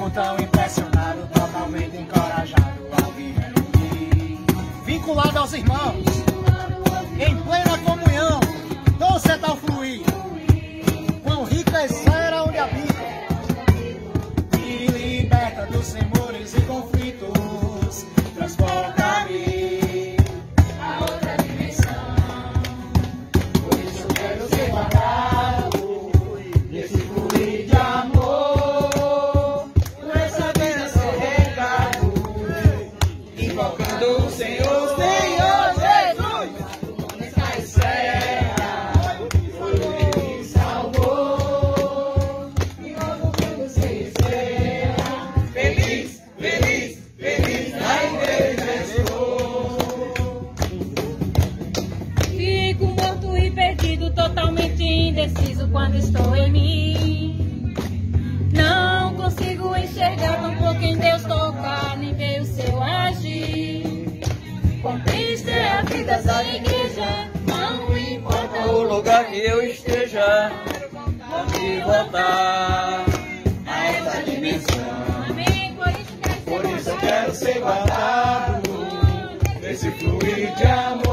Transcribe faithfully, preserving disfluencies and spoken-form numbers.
tão impressionado, totalmente encorajado ao viver no fim. Vinculado aos irmãos, em plena comunhão, doce é tal fluir. Quão rica é esfera onde habita, e liberta dos temores e conflitos, transporta-me a outra dimensão. Por isso quero ser guardado nesse fluir de amor, por essa vida ser regado, invocando o Senhor, Senhor Jesus. Nessa esfera foi Ele que salvou, invocando o Senhor. Feliz, feliz, feliz na igreja estou. Fico morto e perdido, totalmente indeciso quando estou em mim. Não consigo enxergar tão pouco em Deus tocar, nem ver o seu agir. Quão triste é a vida da igreja, não importa O lugar que eu esteja, vou me voltar A essa dimensão, Amém. Por isso quero ser por isso eu guardado. quero ser guardado nesse fluir de amor.